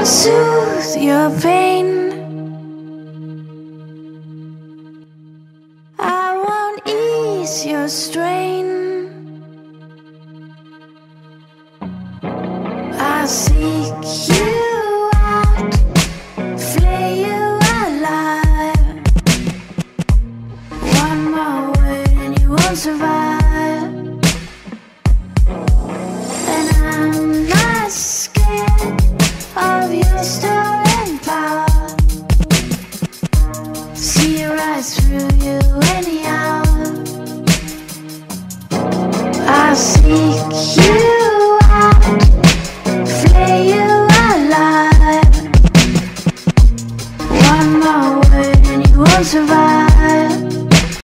soothe your pain. I won't ease your strain. I'll seek you out, flay you alive. One more word and you won't survive. And I'm not scared of your stolen power. See right through you anyhow. I seek you